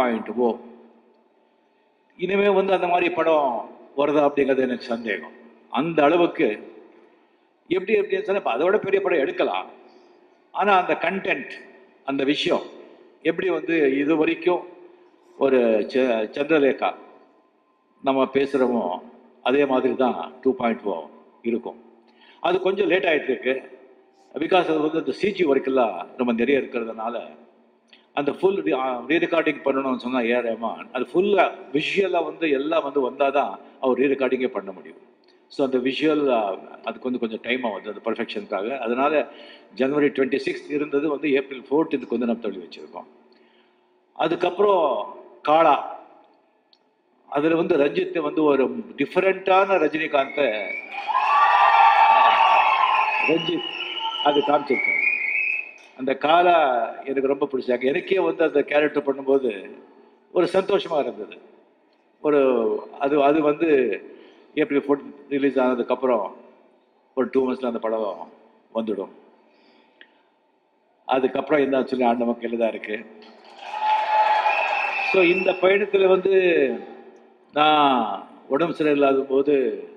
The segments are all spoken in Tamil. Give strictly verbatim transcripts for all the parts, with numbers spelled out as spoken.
பாயிண்ட் ஓ. இனிமேல் வந்து அந்த மாதிரி படம் வருதா அப்படிங்கிறது எனக்கு சந்தேகம். அந்த அளவுக்கு எப்படி எப்படின்னு சொன்னால் இப்போ அதோட பெரிய படம் எடுக்கலாம். ஆனால் அந்த கண்டென்ட், அந்த விஷயம் எப்படி வந்து இது வரைக்கும் ஒரு சந்திரலேகா நம்ம பேசுகிறோமோ அதே மாதிரி தான் டூ பாயிண்ட் ஓ இருக்கும். அது கொஞ்சம் லேட் ஆகிட்டு இருக்கு. பிகாஸ் அது வந்து அந்த சிஜி ஒர்க்கெல்லாம் ரொம்ப நிறைய இருக்கிறதுனால அந்த ஃபுல் ரீ ரெக்கார்டிங் பண்ணணும்னு சொன்னால் ஏ ரஹ்மான் அது ஃபுல்லாக விஷுவலாக வந்து எல்லாம் வந்து வந்தால் தான் அவர் ரீ ரெக்கார்டிங்கே பண்ண முடியும். ஸோ அந்த விஷுவல் அதுக்கு வந்து கொஞ்சம் டைம் ஆகுது அந்த பர்ஃபெக்ஷனுக்காக. அதனால ஜனவரி டுவெண்ட்டி சிக்ஸ்த் இருந்தது வந்து ஏப்ரல் ஃபோர்டீன்த்துக்கு வந்து நம்ம தள்ளி வச்சுருக்கோம். அதுக்கப்புறம் காளா, அதில் வந்து ரஞ்சித் வந்து ஒரு டிஃப்ரெண்ட்டான ரஜினிகாந்தை ரஞ்சித் அது காமிச்சிருக்காரு. அந்த காலா எனக்கு ரொம்ப பிடிச்சாங்க. எனக்கே வந்து அந்த கேரக்டர் பண்ணும்போது ஒரு சந்தோஷமாக இருந்தது. ஒரு அது அது வந்து ஏப்ரல் ஃபோர்டீன் ரிலீஸ் ஆனதுக்கப்புறம் ஒரு டூ மந்த்ஸில் அந்த படம் வந்துடும். அதுக்கப்புறம் என்ன சொல்லி ஆண்டவன் கையில் தான் இருக்கு. ஸோ இந்த பயணத்தில் வந்து நான் உடம்பு சரியில்லாத போது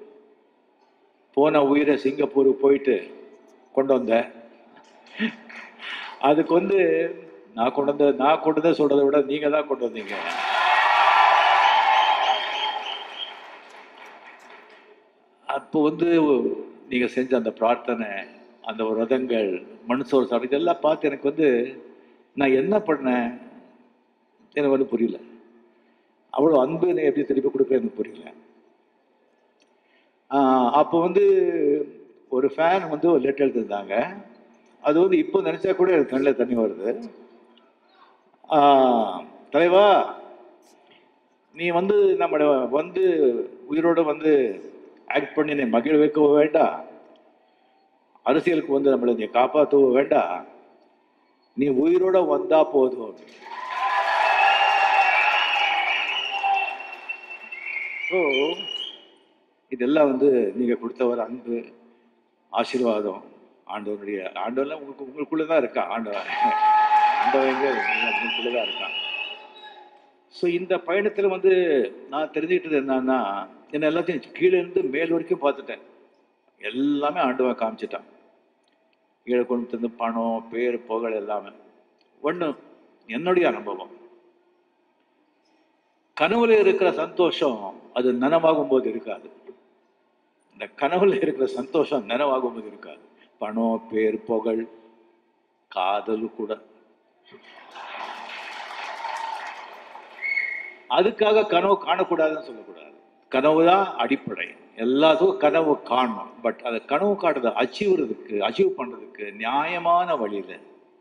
போன உயிரை சிங்கப்பூருக்கு போயிட்டு கொண்டு வந்தேன். அதுக்கு வந்து நான் கொண்டு வந்த நான் கொண்டு வந்த சொல்றதை விட நீங்க தான் கொண்டு வந்தீங்க. அப்போ வந்து நீங்க செஞ்ச அந்த பிரார்த்தனை, அந்த ரதங்கள், மனுஷோர் சார் இதெல்லாம் பார்த்து எனக்கு வந்து நான் என்ன பண்ணேன் எனக்கு வந்து புரியல. அவ்வளோ அன்பு எப்படி திருப்பி கொடுக்க எனக்கு புரியல. அப்போ வந்து ஒரு ஃபேன் வந்து ஒரு லெட்டர் எழுதிருந்தாங்க. அது வந்து இப்போ நினைச்சா கூட எனக்கு கண்ணில் தண்ணி வருது. தலைவா, நீ வந்து நம்ம வந்து உயிரோடு வந்து ஆக்ட் பண்ணி நீ மகிழ வைக்க வேண்டாம், அரசியலுக்கு வந்து நம்மளை நீ காப்பாற்ற வேண்டாம், நீ உயிரோட வந்தா போதும். ஸோ இதெல்லாம் வந்து நீங்க கொடுத்த ஒரு அன்பு, ஆசீர்வாதம், ஆண்டவனுடைய ஆண்டவெல்லாம் உங்களுக்கு உங்களுக்குள்ளதான் இருக்கான். ஆண்டவன் ஆண்டவங்க உங்களுக்குள்ளதான் இருக்கான். ஸோ இந்த பயணத்தில் வந்து நான் தெரிஞ்சுக்கிட்டது என்னன்னா, என்ன எல்லாத்தையும் கீழே இருந்து மேல் வரைக்கும் பார்த்துட்டேன். எல்லாமே ஆண்டவன் காமிச்சிட்டான். கீழே கொண்டு வந்து பணம், பேர், புகழ் எல்லாமே. ஒன்று என்னுடைய அனுபவம், கனவுல இருக்கிற சந்தோஷம் அது நனவாகும் போது இருக்காது. இந்த கனவுல இருக்கிற சந்தோஷம் நனவாகும் போது இருக்காது. பணம், பேர், புகழ், காதல் கூட. அதுக்காக கனவு காணக்கூடாதுன்னு சொல்லக்கூடாது. கனவு தான் அடிப்படை. எல்லாத்துக்கும் கனவு காணணும். பட் அதை கனவு காட்டுறதை அச்சீவறதுக்கு அச்சீவ் பண்றதுக்கு நியாயமான வழியில,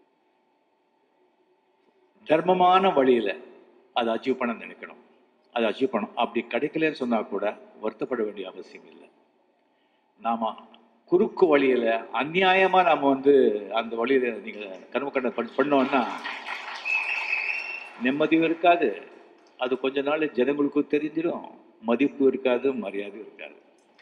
தர்மமான வழியில அதை அச்சீவ் பண்ண நினைக்கணும். அதை அச்சீவ் பண்ணணும். அப்படி கிடைக்கலன்னு சொன்னா கூட வருத்தப்பட வேண்டிய அவசியம் இல்லை. நாம குறுக்கு வழியில அநியாயமா நாம வந்து அந்த வழியில நீங்க கனவு கண்ட பண்ணோம்னா நிம்மதியும் இருக்காது. அது கொஞ்ச நாள் ஜனங்களுக்கும் தெரிஞ்சிடும். மதிப்பு இருக்காது, மரியாதை இருக்காது.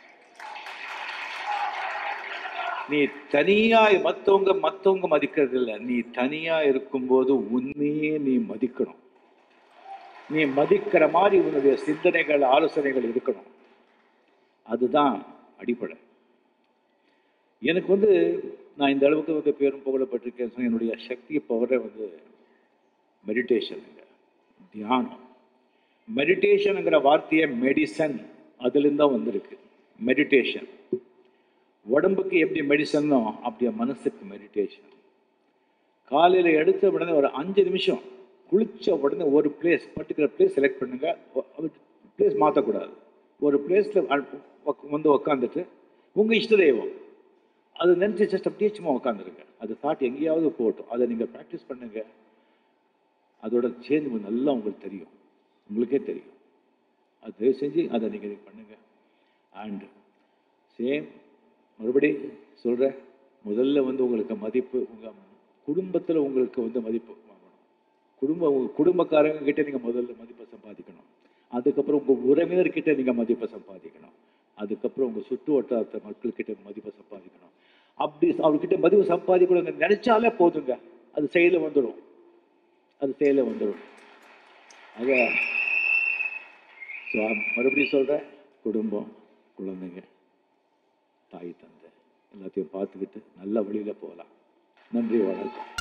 நீ தனியா மத்தவங்க மத்தவங்க மதிக்கிறது இல்லை. நீ தனியா இருக்கும்போது உன்னையே நீ மதிக்கணும். நீ மதிக்கிற மாதிரி உன்னுடைய சிந்தனைகள், ஆலோசனைகள் இருக்கணும். அதுதான் அடிப்படை. எனக்கு வந்து நான் இந்த அளவுக்கு வந்து பேரும் புகழப்பட்டிருக்கேன். என்னுடைய சக்தி பவரை வந்து மெடிடேஷனுங்க, தியானம். மெடிடேஷனுங்கிற வார்த்தையை மெடிசன் அதுலேருந்து தான் வந்திருக்கு. மெடிடேஷன் உடம்புக்கு எப்படி மெடிசனோ அப்படியே மனசுக்கு மெடிடேஷன். காலையில் எடுத்த உடனே ஒரு அஞ்சு நிமிஷம் குளிச்ச உடனே ஒரு பிளேஸ், பர்டிகுலர் பிளேஸ் செலக்ட் பண்ணுங்க. பிளேஸ் மாற்றக்கூடாது. ஒரு பிளேஸில் வந்து உக்காந்துட்டு உங்கள் இஷ்ட தெய்வம் அது நினச்சி ஜஸ்ட் அப்படியே சும்மா உட்காந்துருங்க. அது தாட் எங்கேயாவது போட்டோம். அதை நீங்கள் ப்ராக்டிஸ் பண்ணுங்க. அதோட சேஞ்ச் நல்லா உங்களுக்கு தெரியும், உங்களுக்கே தெரியும். அது செஞ்சு அதை நீங்கள் பண்ணுங்க. அண்ட் சேம் மறுபடி சொல்கிறேன், முதல்ல வந்து உங்களுக்கு மதிப்பு, உங்கள் குடும்பத்தில் உங்களுக்கு வந்து மதிப்பு வாங்கணும். குடும்ப உங்கள் குடும்பக்காரங்க கிட்டே நீங்கள் முதல்ல மதிப்பை சம்பாதிக்கணும். அதுக்கப்புறம் உங்கள் உறவினர்கிட்ட நீங்கள் மதிப்பை சம்பாதிக்கணும். அதுக்கப்புறம் உங்கள் சுற்று வட்டாரத்த மக்கள்கிட்ட மதிப்பை சம்பாதிக்கணும். அப்படி அவர்கிட்ட மதிப்பு சம்பாதிக்கணும் நினைச்சாலே போதுங்க, அது செயல வந்துடும். அது செயல வந்துடும். ஆக ஸோ மறுபடியும் சொல்கிறேன், குடும்பம், குழந்தைங்க, தாய் தந்தை எல்லாத்தையும் பார்த்துக்கிட்டு நல்ல வழியில் போகலாம். நன்றி, வணக்கம்.